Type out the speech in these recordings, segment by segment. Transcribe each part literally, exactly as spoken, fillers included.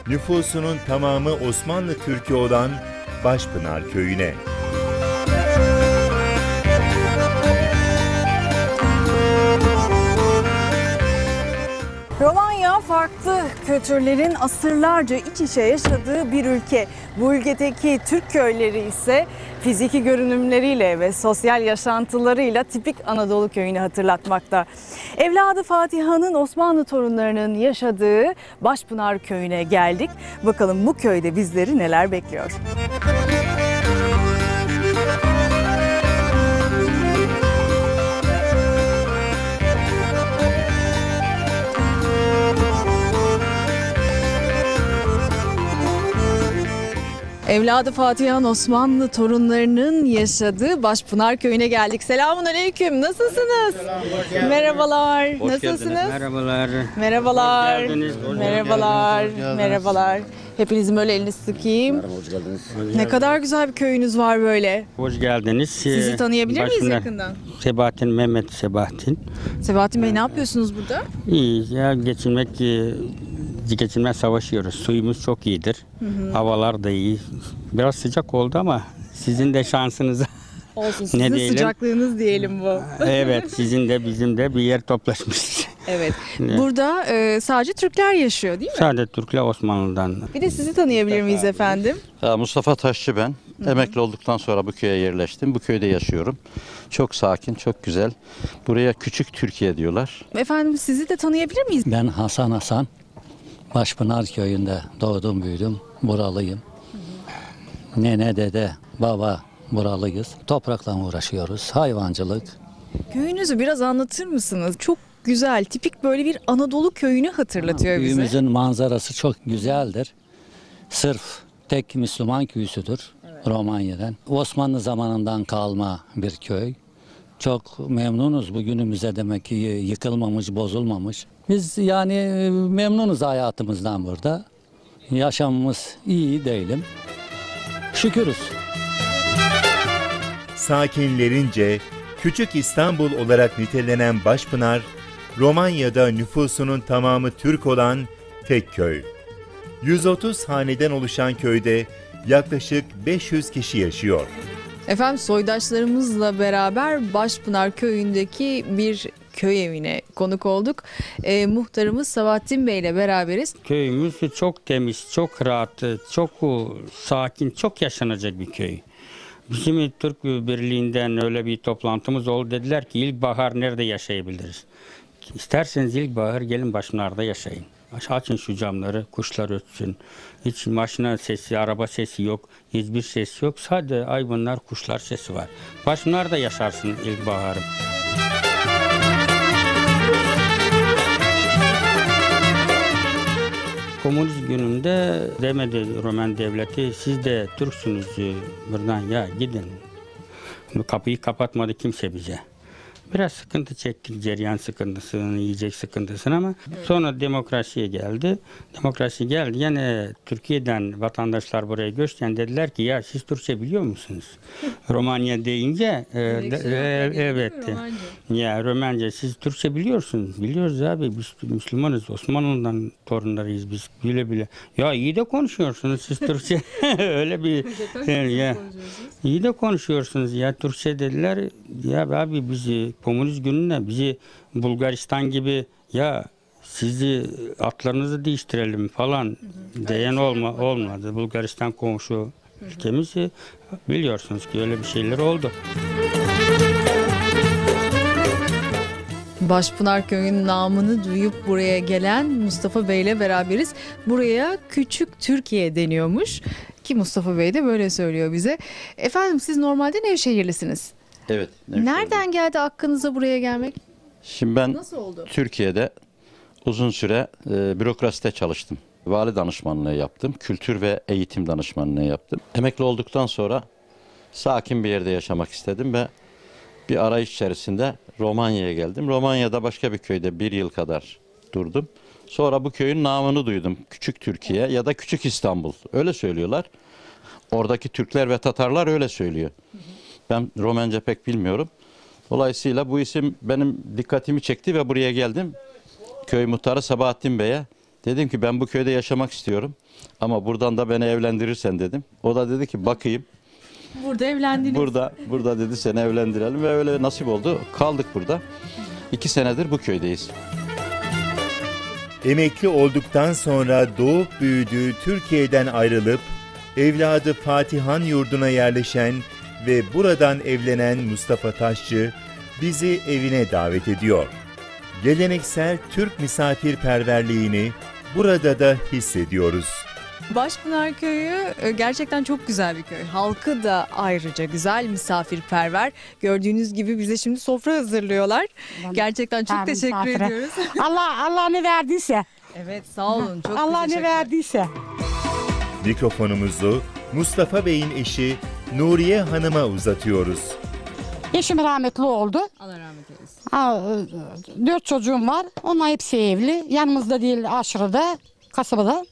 nüfusunun tamamı Osmanlı Türk'ü olan Başpınar Köyü'ne. Romanya farklı kültürlerin asırlarca iç içe yaşadığı bir ülke. Bu ülkedeki Türk köyleri ise fiziki görünümleriyle ve sosyal yaşantılarıyla tipik Anadolu köyünü hatırlatmakta. Evladı Fatiha'nın Osmanlı torunlarının yaşadığı Başpınar Köyü'ne geldik. Bakalım bu köyde bizleri neler bekliyor? Evladı Fatiha'nın Osmanlı torunlarının yaşadığı Başpınar Köyü'ne geldik. Selamun aleyküm. Nasılsınız? Selam, Merhabalar. Hoş Nasılsınız? Geldiniz. Merhabalar. Merhabalar. Hoş geldiniz. Hoş Merhabalar. geldiniz. Hoş geldiniz. Merhabalar. Hepinizin böyle elini sıkayım. Merhaba, hoş geldiniz. Ne kadar güzel bir köyünüz var böyle. Hoş geldiniz. Sizi tanıyabilir miyiz Başpınar- yakından? Sebahattin, Mehmet Sebahattin. Sebahattin Bey ne yapıyorsunuz burada? İyi ya, geçinmek, e, geçinmek savaşıyoruz. Suyumuz çok iyidir. Havalar da iyi. Biraz sıcak oldu ama sizin de şansınıza. Olsun, sizin diyelim? sıcaklığınız diyelim bu. Evet, sizin de bizim de bir yer toplaşmış. Evet. Ne? Burada e, sadece Türkler yaşıyor değil mi? Sadece Türk'le Osmanlı'dan. Bir de sizi tanıyabilir miyiz efendim? Ya Mustafa Taşçı ben. Emekli olduktan sonra bu köye yerleştim. Bu köyde yaşıyorum. Çok sakin, çok güzel. Buraya küçük Türkiye diyorlar. Efendim sizi de tanıyabilir miyiz? Ben Hasan Hasan. Başpınar köyünde doğdum büyüdüm. Buralıyım. Nene dede baba buralıyız. Toprakla uğraşıyoruz. Hayvancılık. Köyünüzü biraz anlatır mısınız? Çok güzel, tipik böyle bir Anadolu köyünü hatırlatıyor bize. Köyümüzün manzarası çok güzeldir. Sırf tek Müslüman köyüsüdür Romanya'dan. Osmanlı zamanından kalma bir köy. Çok memnunuz bugünümüze, demek ki yıkılmamış, bozulmamış. Biz yani memnunuz hayatımızdan burada. Yaşamımız iyi değilim. Şükürüz. Sakinlerince Küçük İstanbul olarak nitelenen Başpınar, Romanya'da nüfusunun tamamı Türk olan tek köy. yüz otuz haneden oluşan köyde yaklaşık beş yüz kişi yaşıyor. Efendim soydaşlarımızla beraber Başpınar Köyü'ndeki bir köy evine konuk olduk. E, muhtarımız Sabahattin Bey ile beraberiz. Köyümüz çok temiz, çok rahat, çok sakin, çok yaşanacak bir köy. Bizim Türk Birliği'nden öyle bir toplantımız oldu. Dediler ki ilkbahar nerede yaşayabiliriz? İsterseniz ilkbahar gelin Başpınar'da yaşayın. Açın şu camları, kuşlar ötsün. Hiç maşina sesi, araba sesi yok. Hiçbir ses yok. Sadece hayvanlar, kuşlar sesi var. Başpınar'da yaşarsın ilkbaharı. Komünist gününde demedi Roman devleti, siz de Türksünüz buradan ya gidin. Kapıyı kapatmadı kimse bize. Biraz sıkıntı çektik, cereyan sıkıntısını, yiyecek sıkıntısını, ama sonra demokrasiye geldi. Demokrasi geldi. Yani Türkiye'den vatandaşlar buraya göçten dediler ki ya siz Türkçe biliyor musunuz? Romanya deyince e, de, e, evet. Ya Romanca siz Türkçe biliyorsunuz. Biliyoruz abi, biz Müslümanız. Osmanlı'dan torunlarıyız biz, bile bile. Ya iyi de konuşuyorsunuz siz Türkçe. Öyle bir ya. İyi de konuşuyorsunuz ya Türkçe dediler. Ya abi bizi komünist gününe bizi Bulgaristan gibi ya sizi atlarınızı değiştirelim falan diyen olma, olmadı. Bulgaristan komşu ülkemiz, biliyorsunuz ki öyle bir şeyler oldu. Başpınar Köyü'nün namını duyup buraya gelen Mustafa Bey ile beraberiz. Buraya Küçük Türkiye deniyormuş ki Mustafa Bey de böyle söylüyor bize. Efendim siz normalde Nevşehirlisiniz. Evet. Nereden geldi aklınıza buraya gelmek? Şimdi ben Nasıl oldu? Türkiye'de uzun süre e, bürokraside çalıştım. Vali danışmanlığı yaptım. Kültür ve eğitim danışmanlığı yaptım. Emekli olduktan sonra sakin bir yerde yaşamak istedim ve bir arayış içerisinde Romanya'ya geldim. Romanya'da başka bir köyde bir yıl kadar durdum. Sonra bu köyün namını duydum. Küçük Türkiye ya da Küçük İstanbul. Öyle söylüyorlar. Oradaki Türkler ve Tatarlar öyle söylüyor. Ben Romence pek bilmiyorum. Dolayısıyla bu isim benim dikkatimi çekti ve buraya geldim. Köy muhtarı Sabahattin Bey'e Dedim ki ben bu köyde yaşamak istiyorum ama buradan da beni evlendirirsen dedim. O da dedi ki bakayım. Burada evlendiniz. Burada burada dedi seni evlendirelim ve öyle nasip oldu. Kaldık burada. İki senedir bu köydeyiz. Emekli olduktan sonra doğup büyüdüğü Türkiye'den ayrılıp evladı Fatihan yurduna yerleşen ve buradan evlenen Mustafa Taşçı bizi evine davet ediyor. Geleneksel Türk misafirperverliğini burada da hissediyoruz. Başpınar Köyü gerçekten çok güzel bir köy. Halkı da ayrıca güzel, misafirperver. Gördüğünüz gibi bize şimdi sofra hazırlıyorlar. Gerçekten çok Tamam, teşekkür misafire. ediyoruz. Allah Allah ne verdiyse. Evet, sağ olun. Çok Allah ne teşekkürler. verdiyse. Mikrofonumuzu Mustafa Bey'in eşi Nuriye Hanım'a uzatıyoruz. Eşim rahmetli oldu. Allah rahmet eylesin. Ha, dört çocuğum var. Onlar hepsi evli. Yanımızda değil, aşırıda, kasabada.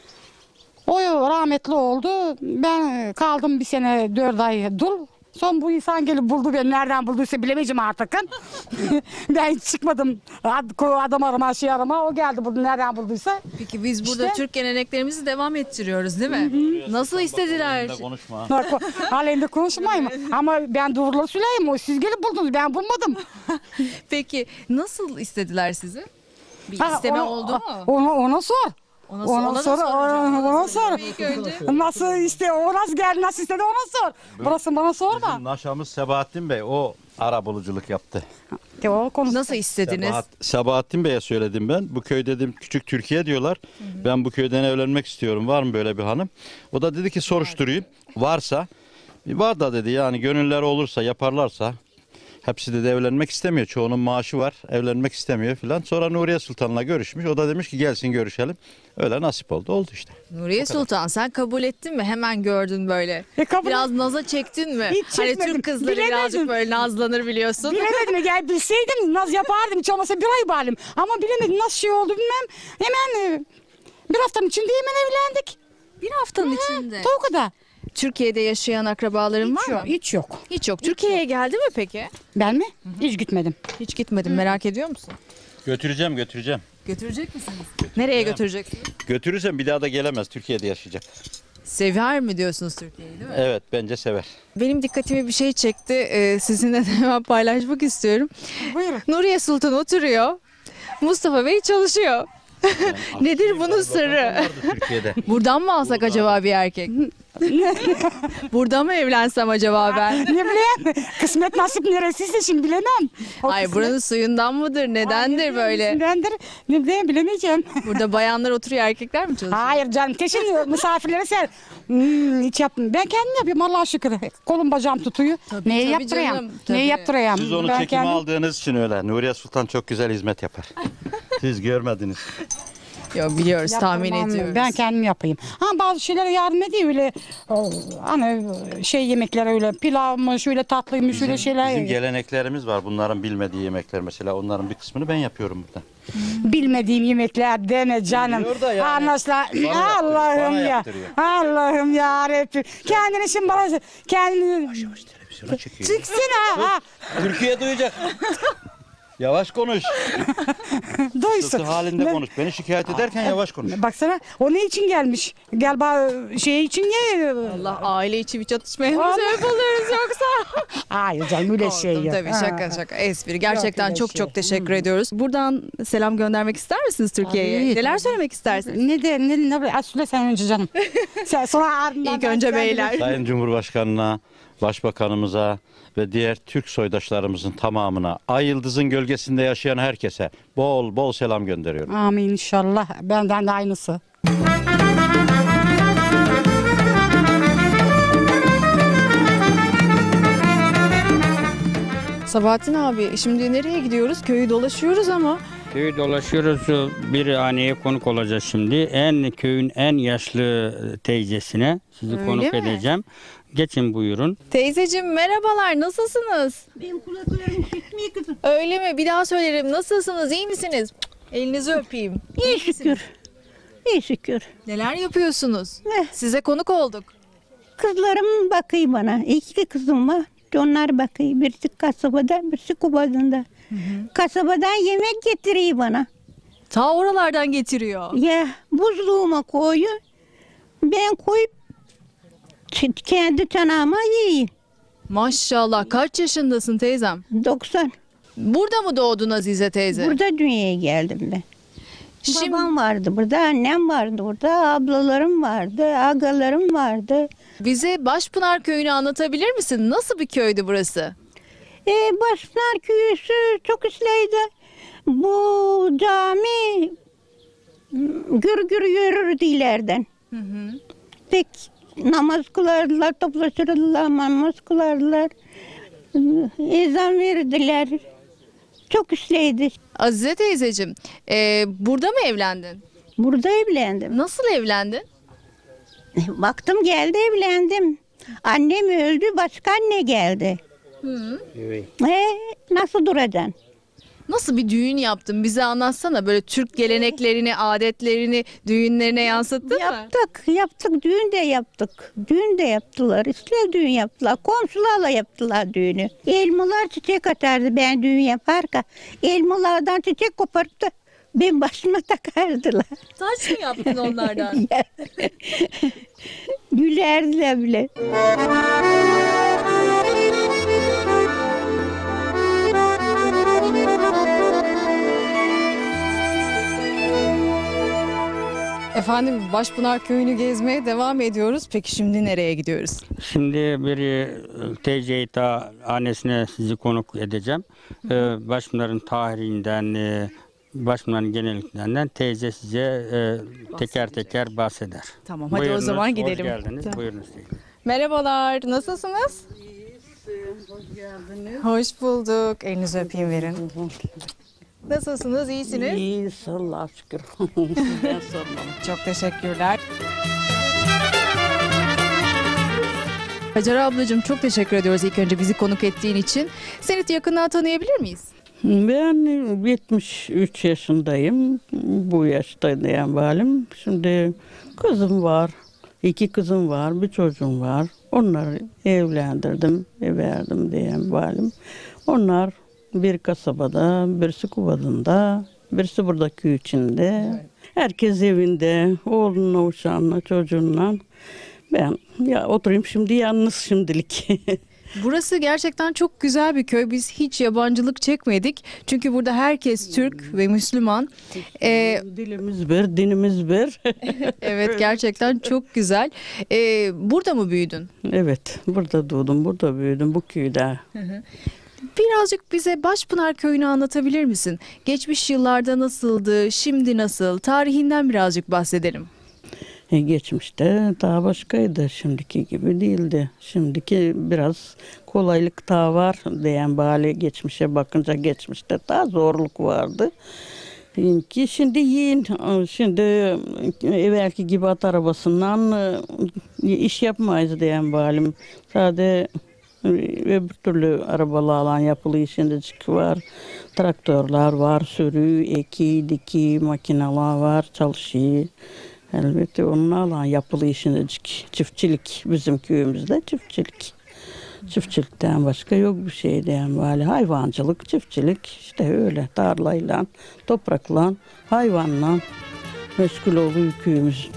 O rahmetli oldu. Ben kaldım bir sene dört ay dul. Son bu insan gelip buldu beni. Nereden bulduysa bilemeyeceğim artık. Ben hiç çıkmadım. Adam arama, şey arama. O geldi buldu. Nereden bulduysa. Peki biz burada İşte. Türk geleneklerimizi devam ettiriyoruz değil mi? Nasıl istediler? Konuşma. Halinde konuşmayayım. Ama ben doğruları söyleyeyim. O siz gelip buldunuz. Ben bulmadım. Peki nasıl istediler sizi? Bir Ha, isteme ona- oldu mu? Ona, ona sor. Ona, Ona ona da sor, soracağım. ona- ona sor. İlk önce. Nasıl iste, o nasıl geldi, nasıl istedi ona sor. Burası bana sorma. Bizim naşamız Sebahattin Bey o arabuluculuk yaptı. Ya, o konu. Nasıl istediniz? Sebahat, Sebahattin Bey'e söyledim ben. Bu köy dedim küçük Türkiye diyorlar. Ben bu köyden evlenmek istiyorum. Var mı böyle bir hanım? O da dedi ki soruşturayım. Varsa var da dedi yani gönüller olursa yaparlarsa. Hepsi de evlenmek istemiyor. Çoğunun maaşı var. Evlenmek istemiyor filan. Sonra Nuriye Sultan'la görüşmüş. O da demiş ki gelsin görüşelim. Öyle nasip oldu. Oldu işte. Nuriye Sultan sen kabul ettin mi? Hemen gördün böyle. E, kabul- Biraz naza çektin mi? Hiç Hani çekmedim. Türk kızları Bilemedim. birazcık böyle nazlanır biliyorsun. Bilemedim, gel bilseydim naz yapardım, hiç olmasa bir ay balim. Ama bilemedim nasıl şey oldu bilmem. Hemen e, bir haftanın içinde hemen evlendik. Bir haftanın içinde. O kadar. Türkiye'de yaşayan akrabaların var Hiç mı? yok, hiç yok. Hiç yok. Türkiye'ye geldi mi peki? Ben mi? Hiç gitmedim. Hiç gitmedim. Merak ediyor musun? Götüreceğim götüreceğim. Götürecek misiniz? Nereye götüreceksiniz? Götürürsem bir daha da gelemez. Türkiye'de yaşayacak. Sever mi diyorsunuz Türkiye'yi değil mi? Evet bence sever. Benim dikkatimi bir şey çekti. Ee, sizinle de hemen paylaşmak istiyorum. Buyurun. Nuriye Sultan oturuyor. Mustafa Bey çalışıyor. Nedir bunun sırrı? Vardı Türkiye'de. Buradan mı alsak acaba bir erkek? Burada mı evlensem acaba ben? Ne bileyim, kısmet nasip neresiyse şimdi bilemem. O Ay kısmet- buranın suyundan mıdır? Nedendir böyle? Nedendir? Ne bileyim, bilemeyeceğim. Burada bayanlar oturuyor, erkekler mi çalışıyor? Hayır canım, kesin misafirlere sen. Hmm, hiç yapmam. Ben kendim yapıyorum Allah'a şükür. Kolum bacağım tutuyor. Neyi tabii yaptırayım? canım, tabii. Neyi yaptırayım? Siz onu Ben çekime kendim- aldığınız için öyle. Nuriye Sultan çok güzel hizmet yapar. Siz görmediniz. Yok biliyoruz, tahmin Yaptırmam. ediyoruz. Ben kendim yapayım. Ha bazı şeylere yardım ediyor öyle. o, Hani şey yemekler öyle pilavmış, öyle tatlıymış, öyle şeyler. Bizim geleneklerimiz var. Bunların bilmediği yemekler mesela. Onların bir kısmını ben yapıyorum burada. Bilmediğim yemekler deme canım. Biliyor da yani. Anlaşılan. Bana yaptırıyor, Allah'ım bana ya. yaptırıyor. Allah'ım ya Rabbim. Kendini şimdi bana kendini Televizyona çekiyor. çıksın ha. ha. Türkiye duyacak. Yavaş konuş. Duysun. Sırtı halinde Ne- konuş. Beni şikayet ederken yavaş konuş. Baksana o ne için gelmiş? Gel ba- şey için ye. Allah, aile içi bir çatışmaya mı Allah. sebep oluyoruz yoksa? Hayır canım öyle şey Korktum yok. tabii, Ha. şaka şaka espri. Gerçekten öyle çok şey. çok teşekkür ediyoruz. Buradan selam göndermek ister misiniz Türkiye'ye? Tabii, Neler tabii. söylemek istersiniz? Ne de ne ne ne söyle sen önce canım. Sen sonra ardından İlk ben- önce ben- beyler. Sayın Cumhurbaşkanına, Başbakanımıza ve diğer Türk soydaşlarımızın tamamına, Ay Yıldız'ın gölgesinde yaşayan herkese bol bol selam gönderiyorum. Amin inşallah. Benden de aynısı. Sabahattin abi, şimdi nereye gidiyoruz? Köyü dolaşıyoruz ama Köyü dolaşıyoruz. Bir haneye konuk olacağız şimdi. En köyün en yaşlı teyzesine sizi Öyle konuk mi? edeceğim. Geçin buyurun. teyzeciğim merhabalar, nasılsınız? Benim kulaklarım işitmiyor kızım. Öyle mi? Bir daha söylerim. Nasılsınız? İyi misiniz? Elinizi öpeyim. İyi şükür. İyi şükür. Neler yapıyorsunuz? Eh. Size konuk olduk. Kızlarım bakıyor bana. İki kızım var. Onlar bakıyor. Birisi kasabada, birisi Kubadın'da. Kasabadan yemek getiriyor bana. Ta oralardan getiriyor. Ya buzluğuma koyuyor. Ben koyup ç- kendi çanağıma yiyeyim. Maşallah, kaç yaşındasın teyzem? doksan. Burada mı doğdun Azize teyze? Burada dünyaya geldim ben. Şimdi- Babam vardı burada, annem vardı burada, ablalarım vardı, agalarım vardı. Bize Başpınar Köyü'nü anlatabilir misin? Nasıl bir köydü burası? E, Başpınar Köyü'sü çok işleydi. Bu cami gür gür yürürdü ileriden. Pek namaz kılardılar, toplaşırdılar, namaz kılardılar. Ezan verirdiler. Çok işleydi. Azize teyzeciğim, e, burada mı evlendin? Burada evlendim. Nasıl evlendin? Baktım geldi evlendim. Annem öldü, başka anne geldi. E, nasıl duracaksın? Nasıl bir düğün yaptın? Bize anlatsana. Böyle Türk geleneklerini, adetlerini düğünlerine yansıttın mı? Yaptık, yaptık. Düğün de yaptık. Düğün de yaptılar. İşte düğün yaptılar. Komşularla yaptılar düğünü. Elmalar çiçek atardı ben düğün yaparken. Elmalardan çiçek koparıp da benim başıma takardılar. Taç mı yaptın onlardan? Gülerdiler bile. Efendim, Başpınar Köyü'nü gezmeye devam ediyoruz. Peki şimdi nereye gidiyoruz? Şimdi bir e, teyze ta annesine sizi konuk edeceğim. Ee, Başpınar'ın tarihinden, e, Başpınar'ın geneliklerinden teyze size e, teker teker bahseder. Tamam, hadi o Buyurunuz, zaman hoş gidelim. geldiniz. Tamam. Buyurunuz teyze. Merhabalar, nasılsınız? Hoş geldiniz. Hoş bulduk. Elinizi öpeyim, verin. Nasılsınız, iyisiniz? İyiyiz Allah'a şükür. Ben sormadım. Çok teşekkürler. Hacer ablacığım, çok teşekkür ediyoruz ilk önce bizi konuk ettiğin için. Seni yakından tanıyabilir miyiz? Ben yetmiş üç yaşındayım. Bu yaştayım halim. Şimdi kızım var. İki kızım var. Bir çocuğum var. Onları evlendirdim. Verdim diyen halim. Onlar bir kasabada, birisi Kuvadın'da, birisi burada köy içinde. Herkes evinde, oğlunla, uşağınla, çocuğunla. Ben ya oturayım şimdi yalnız şimdilik. Burası gerçekten çok güzel bir köy. Biz hiç yabancılık çekmedik. Çünkü burada herkes Türk ve Müslüman. Ee, Dilimiz bir, dinimiz bir. evet, gerçekten çok güzel. Ee, burada mı büyüdün? Evet, burada doğdum, burada büyüdüm, bu köyde. Birazcık bize Başpınar Köyü'nü anlatabilir misin? Geçmiş yıllarda nasıldı, şimdi nasıl? Tarihinden birazcık bahsedelim. E, geçmişte daha başkaydı, şimdiki gibi değildi. Şimdiki biraz kolaylık daha var diyen bari geçmişe bakınca geçmişte daha zorluk vardı. Ki şimdi yiyin, şimdi evvelki gibi at arabasından e, iş yapmayız diyen balim. Sadece öbür türlü arabalarla yapılı şimdicik var. Traktörler var, sürü, eki, diki, makineler var, çalışıyor. Elbette onlarla yapılı işinecik, çiftçilik bizim köyümüzde çiftçilik. Çiftçilikten başka yok bir şey diyen böyle hayvancılık, çiftçilik işte öyle tarlayla, toprakla, hayvanla meşgul oluyor köyümüz.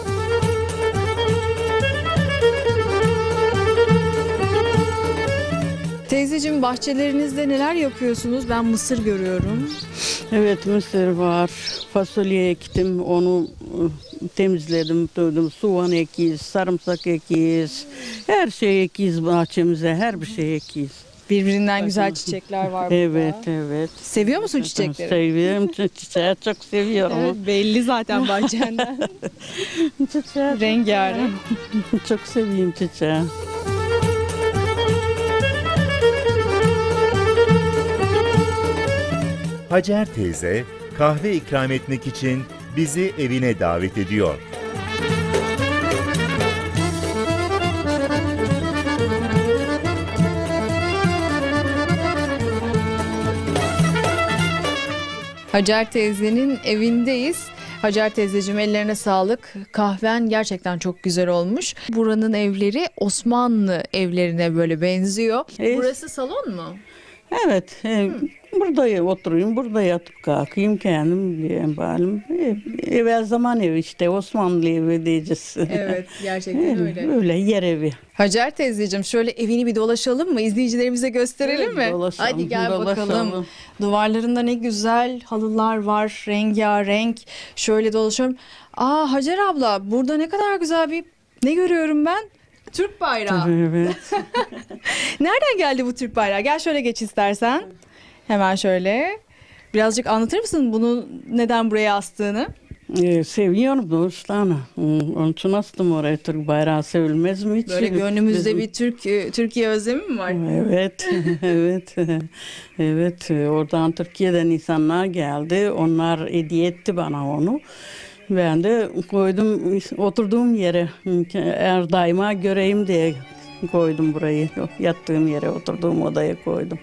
Teyzeciğim, bahçelerinizde neler yapıyorsunuz? Ben mısır görüyorum. Evet, mısır var, fasulye ektim, onu e, temizledim, doydum, soğan ekiyiz, sarımsak ekiyiz, her şey ekiyiz bahçemize, her bir şey ekiyiz. Birbirinden güzel çiçekler var burada. Evet, evet. Seviyor musun çiçekleri? Seviyorum, çiçeği çok seviyorum. Evet, belli zaten bahçenden. Çiçeği çok Rengarenk. seviyorum. Çok seviyorum çiçeği. Hacer teyze kahve ikram etmek için bizi evine davet ediyor. Hacer teyzenin evindeyiz. Hacer teyzeciğim, ellerine sağlık. Kahven gerçekten çok güzel olmuş. Buranın evleri Osmanlı evlerine böyle benziyor. Evet. Burası salon mu? Evet, e, burada oturayım, burada yatıp kalkayım kendim diyeyim balim. E, evvel zaman evi işte, Osmanlı evi diyeceğiz. Evet, gerçekten öyle. Öyle yer evi. Hacer teyzeciğim, şöyle evini bir dolaşalım mı? İzleyicilerimize gösterelim mi? Evet, dolaşalım, Hadi gel dolaşalım. bakalım. Duvarlarında ne güzel halılar var, rengarenk. Şöyle dolaşıyorum. Aa Hacer abla, burada ne kadar güzel bir, ne görüyorum ben? Türk bayrağı. Evet. Nereden geldi bu Türk bayrağı? Gel şöyle geç istersen. Hemen şöyle. Birazcık anlatır mısın bunu neden buraya astığını? Ee, seviyorum doğuştan. Hmm, Onun için astım oraya. Türk bayrağı sevilmez mi hiç? Böyle gönlümüzde Bizim- bir Türk Türkiye özlemi mi var? Evet, evet, evet. Oradan Türkiye'den insanlar geldi. Onlar hediye etti bana onu. Ben de koydum oturduğum yere. Eğer daima göreyim diye koydum burayı. Yattığım yere, oturduğum odaya koydum.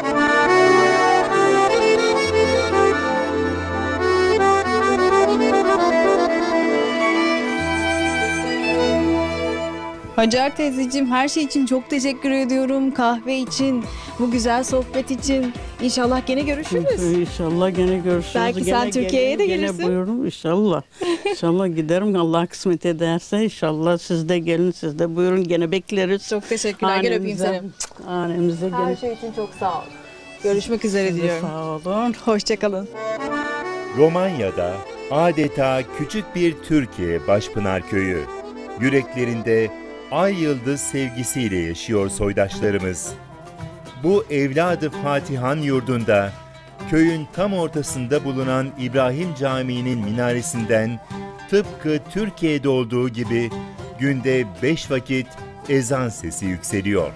Hacer teyzeciğim, her şey için çok teşekkür ediyorum. Kahve için, bu güzel sohbet için. İnşallah gene görüşürüz. İnşallah gene görüşürüz. Belki Gene sen Türkiye'ye de gelin, gelirsin. Gene buyurun inşallah. İnşallah giderim. Allah kısmet ederse inşallah siz de gelin, siz de buyurun, gene bekleriz. Çok teşekkürler. Gel öpeyim seni. Hanemize Her gelin. şey için çok sağ ol. Görüşmek üzere Siz de diliyorum. Sağ olun. Hoşçakalın. Romanya'da adeta küçük bir Türkiye Başpınar Köyü. Yüreklerinde ay yıldız sevgisiyle yaşıyor soydaşlarımız. Bu evladı Fatihan yurdunda, köyün tam ortasında bulunan İbrahim Camii'nin minaresinden tıpkı Türkiye'de olduğu gibi günde beş vakit ezan sesi yükseliyor.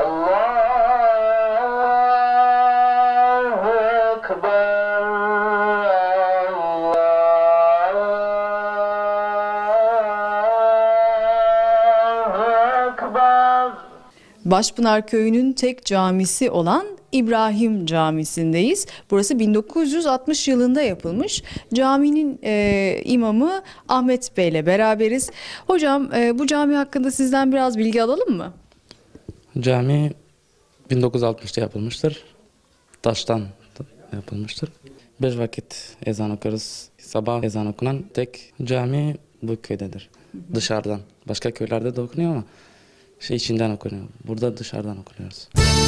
Başpınar Köyü'nün tek camisi olan İbrahim Camisi'ndeyiz. Burası bin dokuz yüz altmış yılında yapılmış. Caminin e, imamı Ahmet Bey ile beraberiz. Hocam e, bu cami hakkında sizden biraz bilgi alalım mı? Cami bin dokuz yüz altmışta yapılmıştır. Taştan yapılmıştır. Beş vakit ezan okuruz. Sabah ezan okunan tek cami bu köydedir. Dışarıdan. Başka köylerde de okunuyor ama şey içinden okunuyor. Burada dışarıdan okunuyoruz.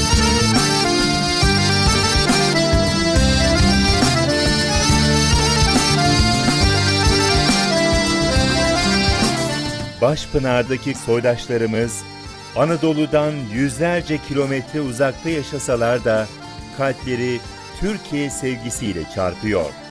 Başpınar'daki soydaşlarımız Anadolu'dan yüzlerce kilometre uzakta yaşasalar da kalpleri Türkiye sevgisiyle çarpıyor.